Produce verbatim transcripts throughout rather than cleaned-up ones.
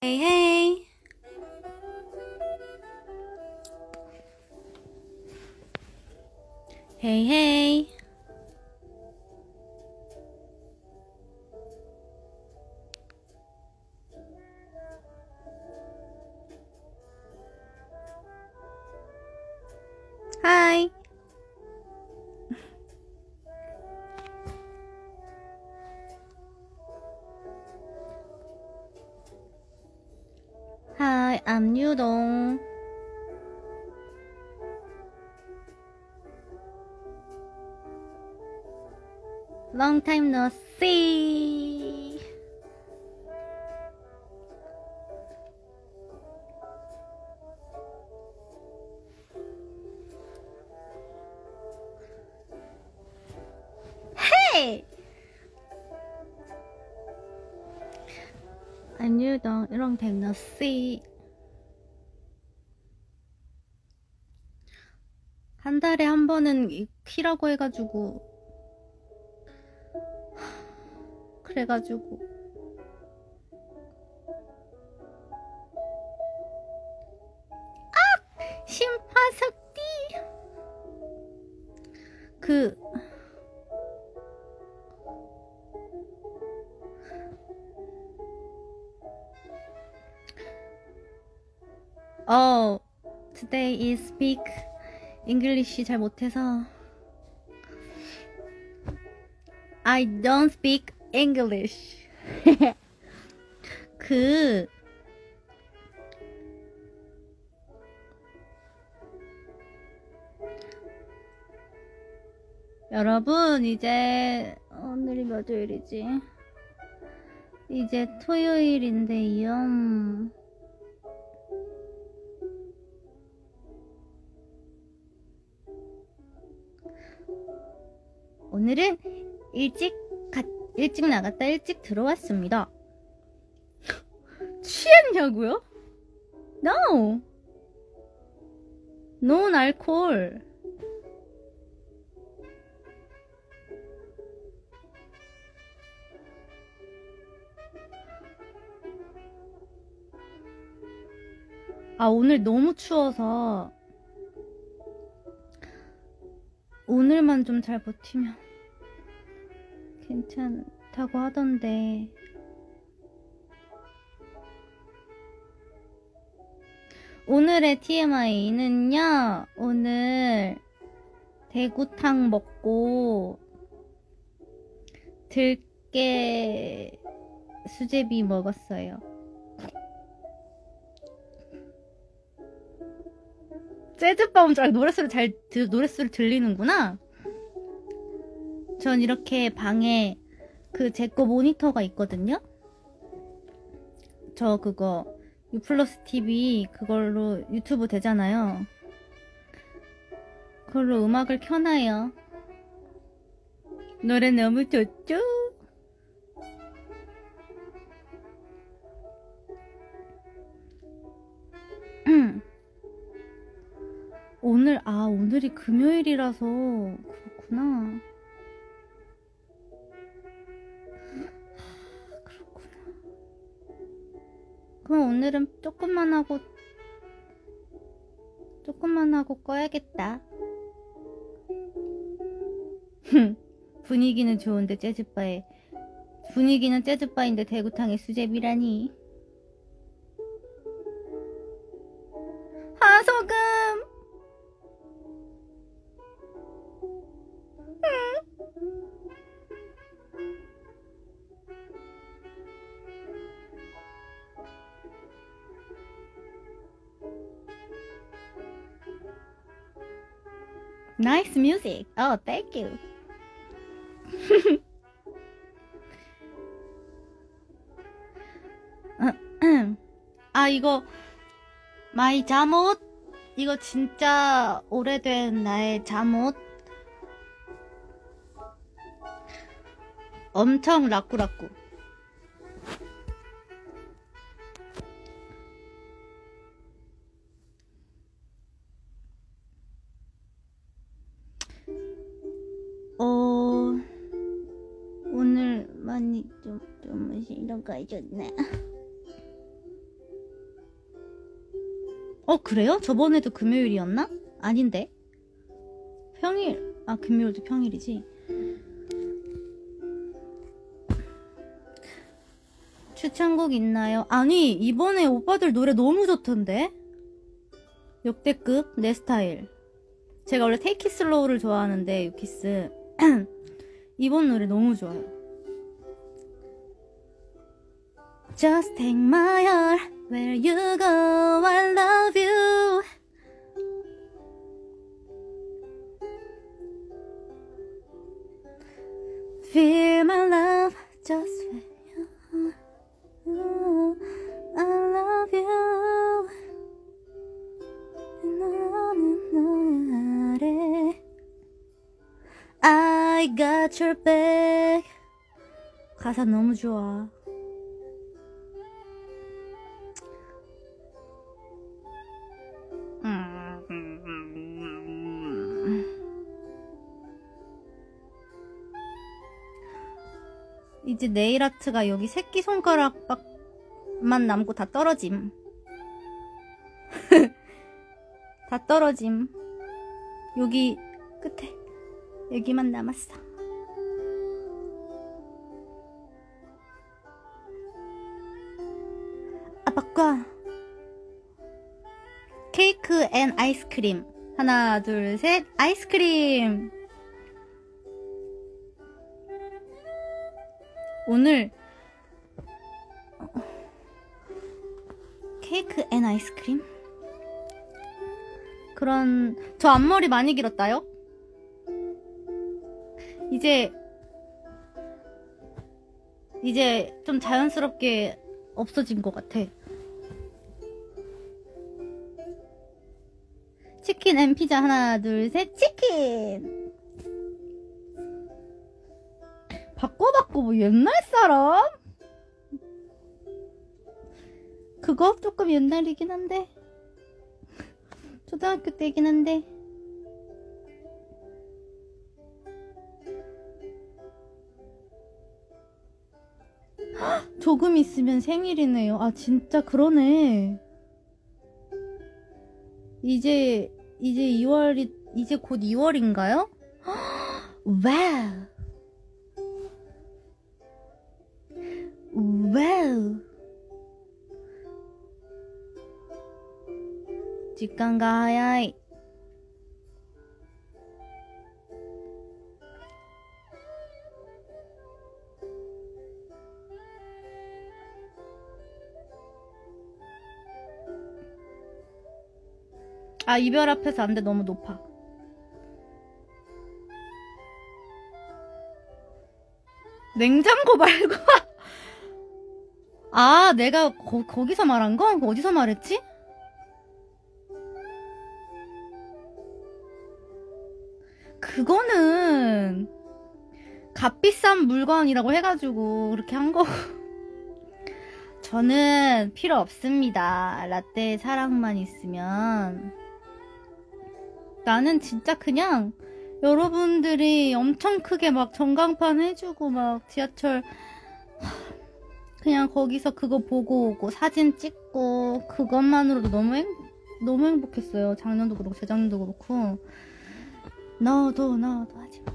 Hey, hey. Hey, hey. Hi. Hi, I'm Yudong. Long time no see. Hey! I'm Yudong. Long time no see. 한 달에 한 번은 키라고 해가지고 그래가지고 아! 심파석띠 그 어, today is speak English 잘 못해서 I don't speak English. 그 여러분 이제 오늘이 몇 요일이지? 이제 토요일인데요. 오늘은 일찍 가, 일찍 나갔다 일찍 들어왔습니다. 취했냐고요? No. No 알콜. 아, 오늘 너무 추워서 오늘만 좀 잘 버티면 괜찮다고 하던데 오늘의 티엠아이는요, 오늘 대구탕 먹고 들깨 수제비 먹었어요. 재즈바움 잘 노랫소리 잘 드, 노랫소리 들리는구나. 전 이렇게 방에 그 제 거 모니터가 있거든요. 저 그거 유플러스 티비 그걸로 유튜브 되잖아요. 그걸로 음악을 켜놔요. 노래 너무 좋죠? 오늘 아 오늘이 금요일이라서 그렇구나. 그렇구나. 그럼 오늘은 조금만 하고 조금만 하고 꺼야겠다. 분위기는 좋은데 재즈바에 분위기는 재즈바인데 대구탕에 수제비라니. 하소금. Nice music. Oh, thank you. 아, 이거 마이 잠옷. 이거 진짜 오래된 나의 잠옷. 엄청 라꾸라꾸. 어, 오늘 많이 좀, 좀 싫어가졌네. 어, 그래요? 저번에도 금요일이었나? 아닌데. 평일, 아, 금요일도 평일이지. 추천곡 있나요? 아니, 이번에 오빠들 노래 너무 좋던데? 역대급, 내 스타일. 제가 원래 테이키 슬로우를 좋아하는데, 유키스. 이번 노래 너무 좋아요. Just take my heart, where you go, I love you. Feel my love, just where you go, I love you. 너는 너의 아래 I got your back. 가사 너무 좋아. 이제 네일아트가 여기 새끼손가락만 남고 다 떨어짐. 다 떨어짐. 여기 끝에 여기만 남았어. 아, 바꿔. 케이크 앤 아이스크림. 하나, 둘, 셋. 아이스크림. 오늘 케이크 앤 아이스크림? 그런, 저 앞머리 많이 길었다요? 이제 이제 좀 자연스럽게 없어진 것 같아. 치킨 앤 피자. 하나 둘 셋. 치킨. 바꿔 바꿔 뭐 옛날 사람? 그거 조금 옛날이긴 한데, 초등학교 때긴 한데. 헉, 조금 있으면 생일이네요. 아 진짜 그러네. 이제 이제 이월이 이제 곧 이월인가요? 와우. 와우. 직관가 하야이. 아, 이별 앞에서 안 돼. 너무 높아. 냉장고 말고. 아, 내가 거, 거기서 말한 거? 어디서 말했지? 그거는 값비싼 물건이라고 해가지고 그렇게 한 거고. 저는 필요 없습니다. 라떼 사랑만 있으면. 나는 진짜 그냥 여러분들이 엄청 크게 막 전광판 해주고 막 지하철 그냥 거기서 그거 보고 오고 사진 찍고 그것만으로도 너무 행, 너무 행복했어요. 작년도 그렇고 재작년도 그렇고. 너도 너도 하지마.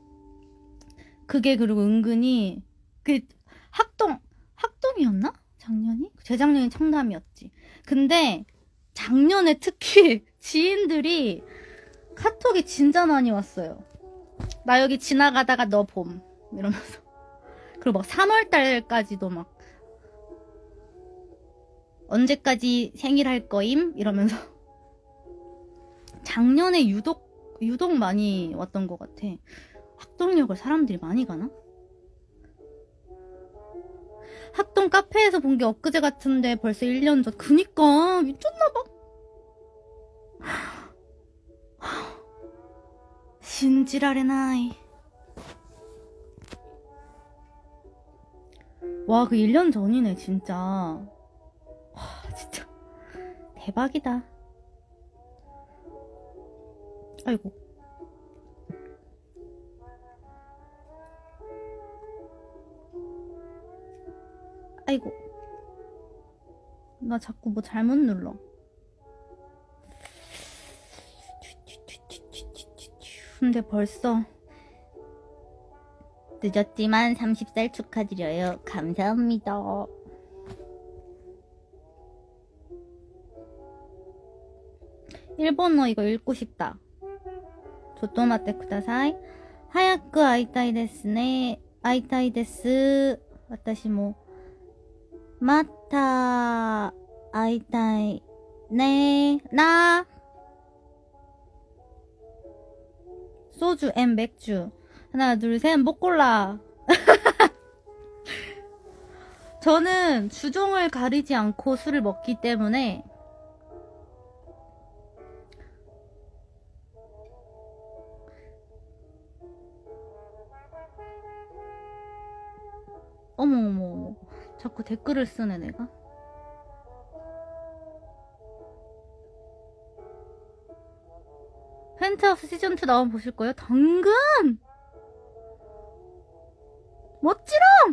그게 그리고 은근히 그 학동 학동이었나? 작년이? 재작년이 청담이었지. 근데 작년에 특히 지인들이 카톡이 진짜 많이 왔어요. 나 여기 지나가다가 너 봄 이러면서. 그리고 막 삼월달까지도 막 언제까지 생일 할 거임? 이러면서. 작년에 유독 유독 많이 왔던 것 같아. 학동역을 사람들이 많이 가나? 학동 카페에서 본 게 엊그제 같은데 벌써 일 년 전. 그니까 미쳤나봐. 신지라레나이. 와, 그 일 년 전이네 진짜. 와, 진짜 대박이다. 아이고. 아이고. 나 자꾸 뭐 잘못 눌러. 근데 벌써 늦었지만 서른 살 축하드려요. 감사합니다. 일본어 이거 읽고 싶다. 조토마테 쿠다사이. 하야쿠 아이타이 데스 네. 아이타이 데스. 私も また会いたいね나 소주 앤 맥주. 하나 둘 셋 못 골라. 저는 주종을 가리지 않고 술을 먹기 때문에 어머어머 자꾸 댓글을 쓰네 내가. 펜트하우스 시즌이 나오면 보실 거예요? 당근! 멋지롱!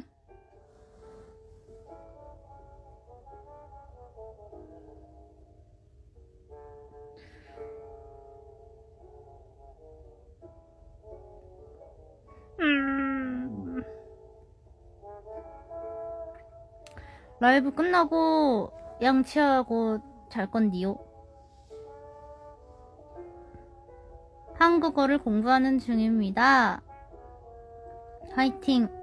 음... 라이브 끝나고 양치하고 잘 건디요. 한국어를 공부하는 중입니다. 화이팅!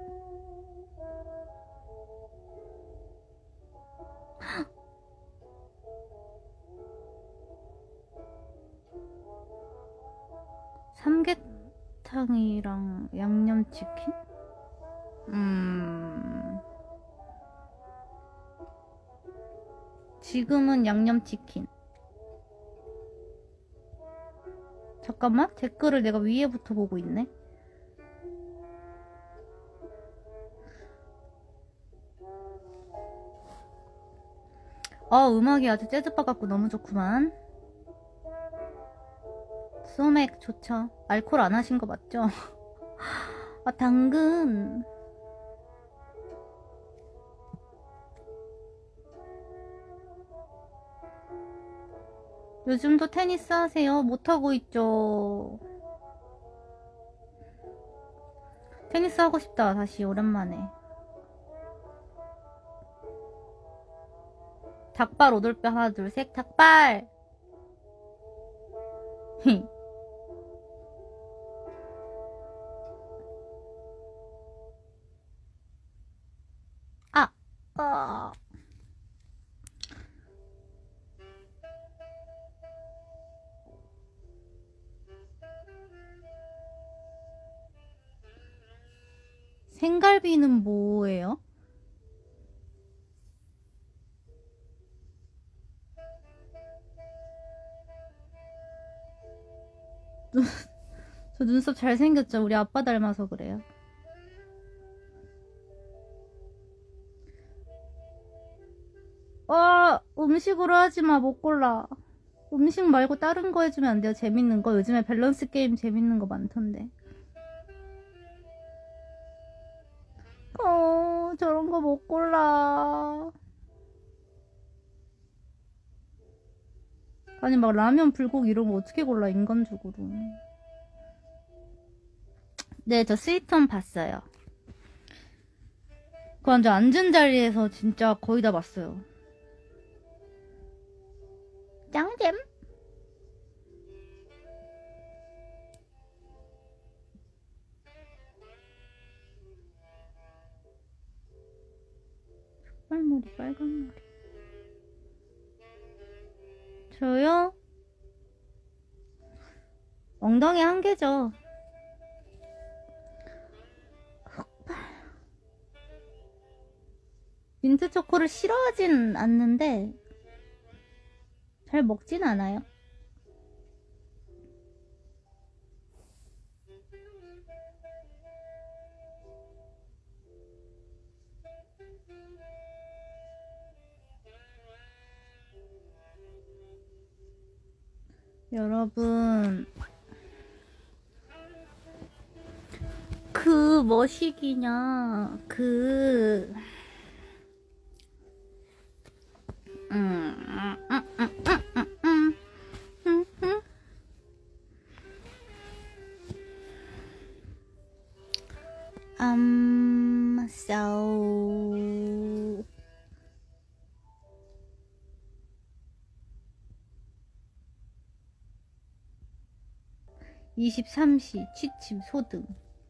삼계탕이랑 양념치킨? 음... 지금은 양념치킨. 잠깐만, 댓글을 내가 위에부터 보고 있네. 아, 음악이 아주 재즈바 같고 너무 좋구만. 소맥 좋죠. 알코올 안 하신 거 맞죠? 아, 당근. 요즘도 테니스 하세요? 못하고 있죠. 테니스 하고 싶다. 다시 오랜만에. 닭발 오돌뼈 하나 둘 셋. 닭발. 아. 아. 생갈비는 뭐예요? 저 눈썹 잘생겼죠? 우리 아빠 닮아서 그래요. 어, 음식으로 하지마. 못 골라. 음식 말고 다른 거 해주면 안 돼요? 재밌는 거? 요즘에 밸런스 게임 재밌는 거 많던데. 어, 저런 거 못 골라. 아니 막 라면, 불고기 이런 거 어떻게 골라 인간적으로. 네, 저 스위트홈 봤어요. 그 완전 앉은 자리에서 진짜 거의 다 봤어요. 짱잼? 빨머리, 빨간 머리. 저요? 엉덩이 한 개죠. 흑발. 민트 초코를 싫어하진 않는데 잘 먹진 않아요. 여러분, 그 뭐시기냐, 그 음, 음, 음, 음, 음, 음, 음, 음. 이십삼 시 취침 소등.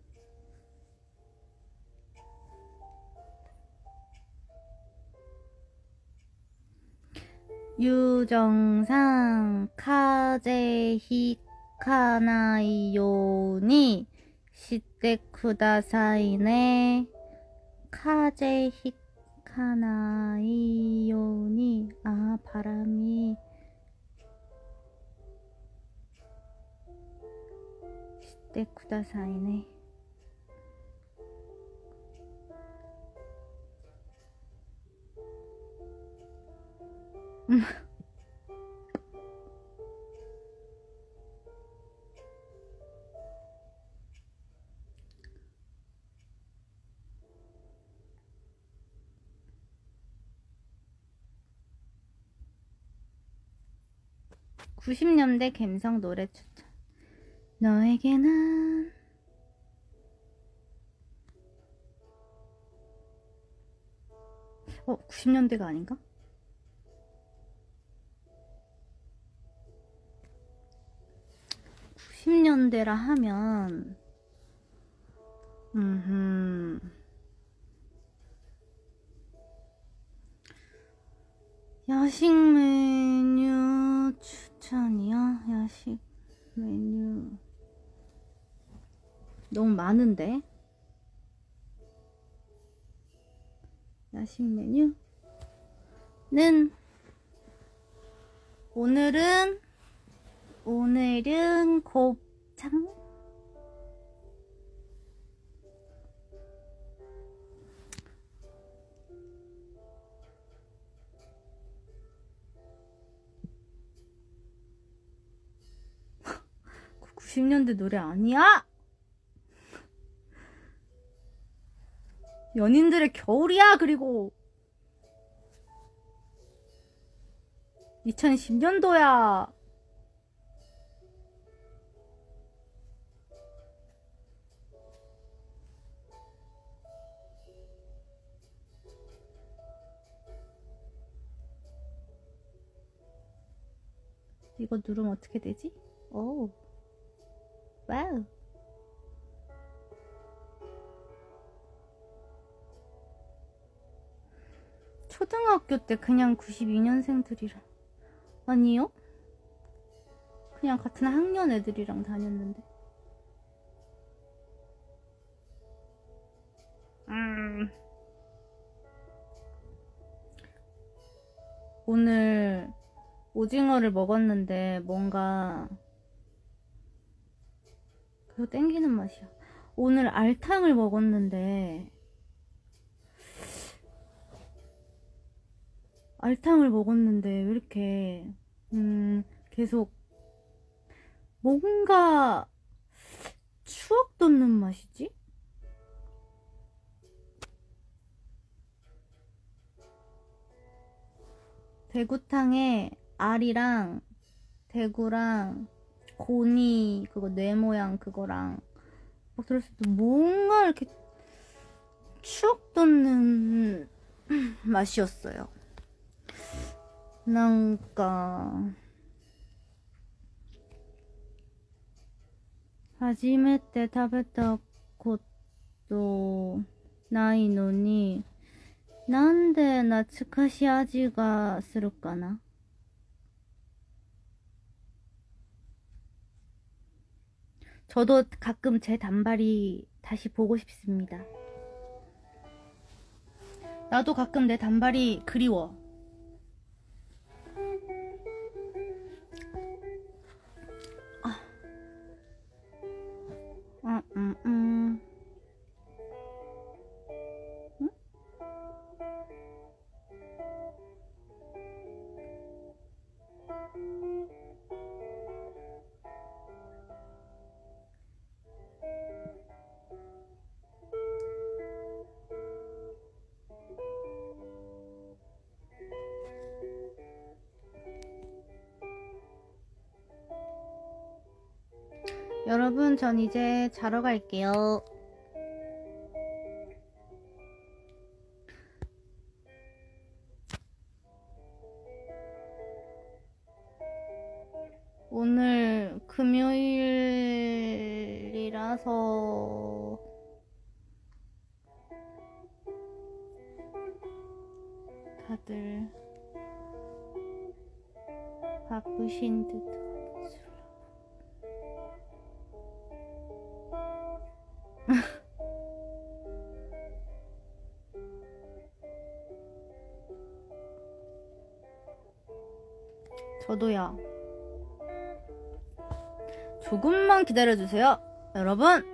유정상 카제히카나이요니 시테쿠다사이네. 카제히카나이요니. 아, 바람이 시테쿠다사이네. 구십 년대 갬성 노래 추천. 너에게는 어? 구십 년대가 아닌가? 구십 년대라 하면 음흠 야식 메뉴 추천이야? 야식 메뉴 너무 많은데? 야식 메뉴는 오늘은 오늘은 곱창? 구십 년대 노래 아니야? 연인들의 겨울이야. 그리고 이천십 년도야. 이거 누르면 어떻게 되지? 오, 와우. 초등학교 때 그냥 구십이 년생들이랑 아니요? 그냥 같은 학년 애들이랑 다녔는데. 음. 오늘 오징어를 먹었는데 뭔가 그거 땡기는 맛이야. 오늘 알탕을 먹었는데 알탕을 먹었는데 왜 이렇게 음 계속 뭔가 추억 돋는 맛이지? 대구탕에 알이랑 대구랑 고니 그거 뇌 모양 그거랑 막 들었을 때 뭔가 이렇게 추억 돋는 맛이었어요. なんか初めて食べたことないのになんで懐かしい味がするかな。 저도 가끔 제 단발이 다시 보고 싶습니다. 나도 가끔 내 단발이 그리워. 아, 음, 음, 음. 응? 여러분, 전 이제 자러 갈게요. 오늘 금요일 와서 다들 바쁘신 듯. 저도요. 조금만 기다려주세요, 여러분.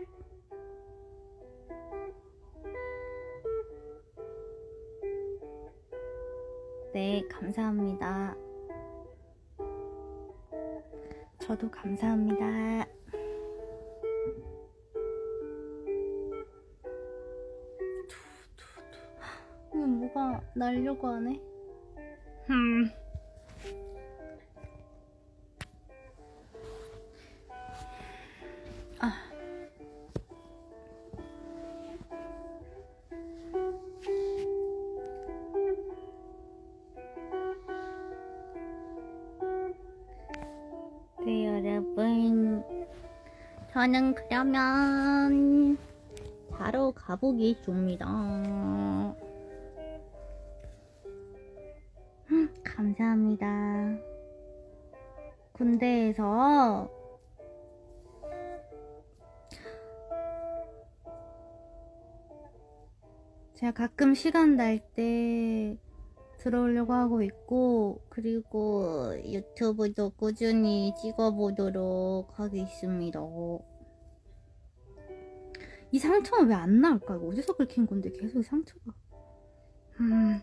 네, 감사합니다. 저도 감사합니다. 이거 뭐가 날려고 하네? 음. 아. 네, 여러분. 저는 그러면 바로 가보겠습니다. 감사합니다. 군대에서 제가 가끔 시간 날 때 들어오려고 하고 있고, 그리고 유튜브도 꾸준히 찍어보도록 하겠습니다. 이 상처는 왜 안 나올까? 이거 어디서 긁힌 건데 계속 상처가. 음.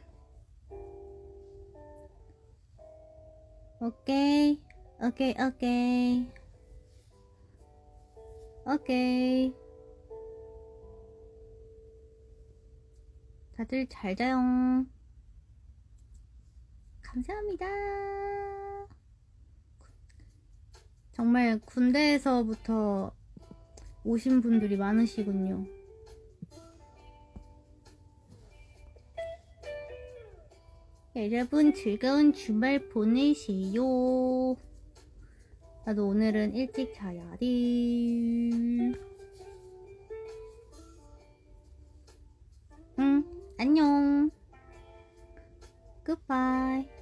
오케이, 오케이, 오케이, 오케이. 다들 잘 자요. 감사합니다. 정말 군대에서부터 오신 분들이 많으시군요. 여러분 즐거운 주말 보내세요. 나도 오늘은 일찍 자야 돼. 응, 안녕. 굿바이.